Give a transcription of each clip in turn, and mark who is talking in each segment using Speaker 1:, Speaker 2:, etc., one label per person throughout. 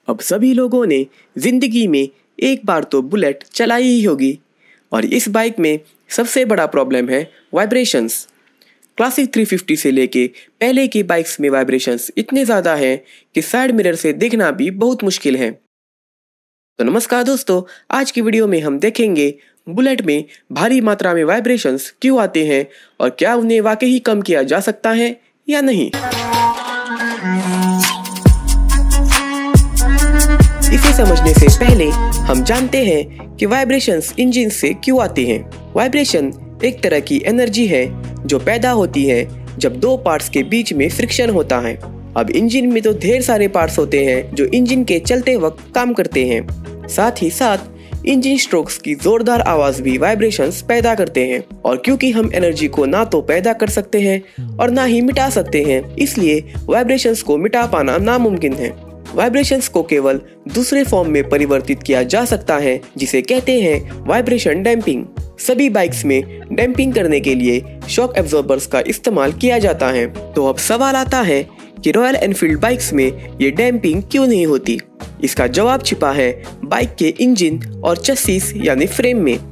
Speaker 1: अब सभी लोगों ने जिंदगी में एक बार तो बुलेट चलाई ही होगी और इस बाइक में सबसे बड़ा प्रॉब्लम है वाइब्रेशंस। क्लासिक 350 से लेके पहले की बाइक्स में वाइब्रेशंस इतने ज़्यादा हैं कि साइड मिरर से देखना भी बहुत मुश्किल है। तो नमस्कार दोस्तों, आज की वीडियो में हम देखेंगे बुलेट में भारी मात्रा में वाइब्रेशंस क्यों आते हैं और क्या उन्हें वाकई ही कम किया जा सकता है या नहीं। इसे समझने से पहले हम जानते हैं कि वाइब्रेशंस इंजन से क्यों आती हैं। वाइब्रेशन एक तरह की एनर्जी है जो पैदा होती है जब दो पार्ट्स के बीच में फ्रिक्शन होता है। अब इंजन में तो ढेर सारे पार्ट्स होते हैं जो इंजन के चलते वक्त काम करते हैं। साथ ही साथ इंजन स्ट्रोक्स की जोरदार आवाज भी वाइब्रेशंस पैदा करते हैं और क्योंकि हम एनर्जी को ना तो पैदा कर सकते हैं और ना ही मिटा सकते हैं, इसलिए वाइब्रेशंस को मिटा पाना नामुमकिन है। वाइब्रेशंस को केवल दूसरे फॉर्म में परिवर्तित किया जा सकता है जिसे कहते हैं वाइब्रेशन डैम्पिंग। सभी बाइक्स में डैम्पिंग करने के लिए शॉक एब्जॉर्बर्स का इस्तेमाल किया जाता है। तो अब सवाल आता है कि रॉयल एनफील्ड बाइक्स में ये डैम्पिंग क्यों नहीं होती। इसका जवाब छिपा है बाइक के इंजन और चस्सीस यानी फ्रेम में।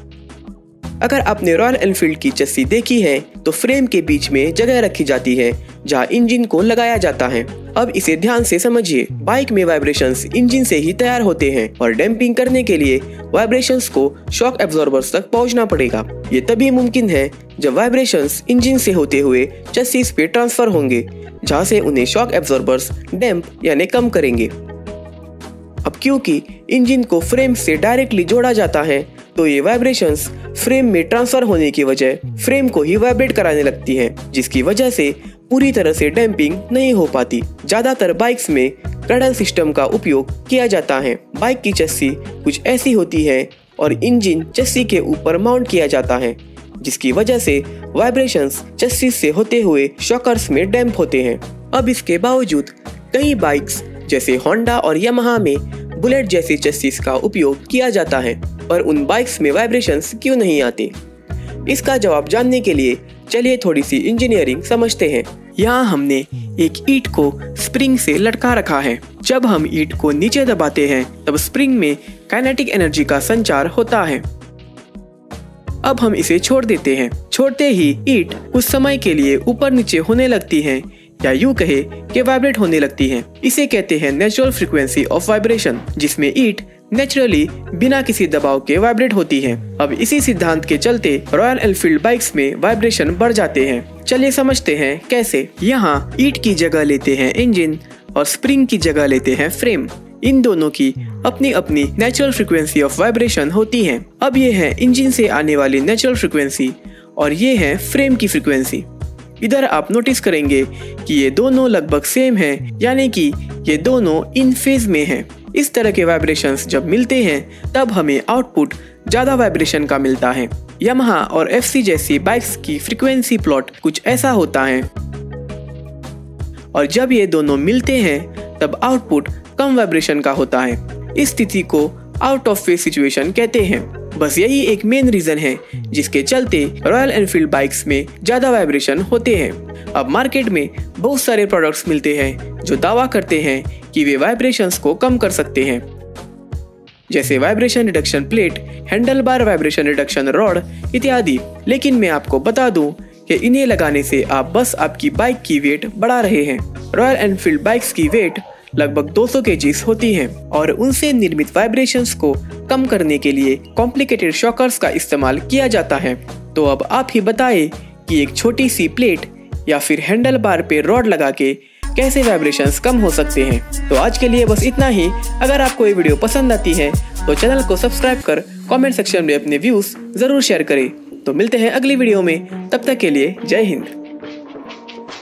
Speaker 1: अगर आपने रॉयल एनफील्ड की चस्सी देखी है तो फ्रेम के बीच में जगह रखी जाती है जहां इंजन को लगाया जाता है। अब इसे ध्यान से समझिए, बाइक में वाइब्रेशंस इंजन से ही तैयार होते हैं और डैम्पिंग करने के लिए वाइब्रेशंस को शॉक एब्जॉर्बर्स तक पहुंचना पड़ेगा। ये तभी मुमकिन है जब वाइब्रेशंस इंजन से होते हुए चस्सीस पे ट्रांसफर होंगे जहां से उन्हें शॉक एब्जॉर्बर्स डैम्प यानी कम करेंगे। अब क्योंकि इंजन को फ्रेम से डायरेक्टली जोड़ा जाता है तो ये वाइब्रेशंस फ्रेम में ट्रांसफर होने की वजह फ्रेम को ही वाइब्रेट कराने लगती हैं, जिसकी वजह से पूरी तरह से डैम्पिंग नहीं हो पाती। ज्यादातर बाइक्स में क्रैडल सिस्टम का उपयोग किया जाता है। बाइक की चस्सी कुछ ऐसी होती है और इंजन चस्सी के ऊपर माउंट किया जाता है, जिसकी वजह से वाइब्रेशंस चस्सी से होते हुए शॉकर्स में डैम्प होते हैं। अब इसके बावजूद कई बाइक्स जैसे होंडा और यामाहा में बुलेट जैसी चस्सीस का उपयोग किया जाता है, पर उन बाइक्स में वाइब्रेशंस क्यों नहीं आती। इसका जवाब जानने के लिए चलिए थोड़ी सी इंजीनियरिंग समझते हैं। यहाँ हमने एक ईंट को स्प्रिंग से लटका रखा है। जब हम ईंट को नीचे दबाते हैं तब स्प्रिंग में काइनेटिक एनर्जी का संचार होता है। अब हम इसे छोड़ देते हैं। छोड़ते ही ईंट कुछ समय के लिए ऊपर नीचे होने लगती है या यूं कहे कि वाइब्रेट होने लगती है। इसे कहते हैं नेचुरल फ्रीक्वेंसी ऑफ वाइब्रेशन, जिसमें ईंट नेचुरली बिना किसी दबाव के वाइब्रेट होती है। अब इसी सिद्धांत के चलते रॉयल एनफील्ड बाइक्स में वाइब्रेशन बढ़ जाते हैं। चलिए समझते हैं कैसे। यहाँ ईंट की जगह लेते हैं इंजन और स्प्रिंग की जगह लेते हैं फ्रेम। इन दोनों की अपनी अपनी नेचुरल फ्रीक्वेंसी ऑफ वाइब्रेशन होती है। अब ये है इंजन से आने वाली नेचुरल फ्रीक्वेंसी और ये है फ्रेम की फ्रीक्वेंसी। इधर आप नोटिस करेंगे कि ये दोनों लगभग सेम हैं, यानी कि ये दोनों इन फेज में हैं। इस तरह के वाइब्रेशंस जब मिलते हैं तब हमें आउटपुट ज्यादा वाइब्रेशन का मिलता है। यामाहा और एफसी जैसी बाइक्स की फ्रीक्वेंसी प्लॉट कुछ ऐसा होता है और जब ये दोनों मिलते हैं तब आउटपुट कम वाइब्रेशन का होता है। इस स्थिति को आउट ऑफ फेज सिचुएशन कहते हैं। बस यही एक मेन रीजन है जिसके चलते रॉयल एनफील्ड बाइक्स में ज्यादा वाइब्रेशन होते हैं। अब मार्केट में बहुत सारे प्रोडक्ट्स मिलते हैं जो दावा करते हैं कि वे वाइब्रेशंस को कम कर सकते हैं, जैसे vibration reduction plate, handle bar vibration reduction rod इत्यादि। लेकिन मैं आपको बता दूं कि इन्हें लगाने से आप बस आपकी बाइक की वेट बढ़ा रहे हैं। रॉयल एनफील्ड बाइक्स की वेट लगभग 200 kg होती हैं और उनसे निर्मित वाइब्रेशंस को कम करने के लिए कॉम्प्लिकेटेड शॉकर्स का इस्तेमाल किया जाता है। तो अब आप ही बताएं कि एक छोटी सी प्लेट या फिर हैंडल बार पे रॉड लगा के कैसे वाइब्रेशंस कम हो सकते हैं। तो आज के लिए बस इतना ही। अगर आपको ये वीडियो पसंद आती है तो चैनल को सब्सक्राइब कर कमेंट सेक्शन में अपने व्यूज जरूर शेयर करें। तो मिलते हैं अगली वीडियो में, तब तक के लिए जय हिंद।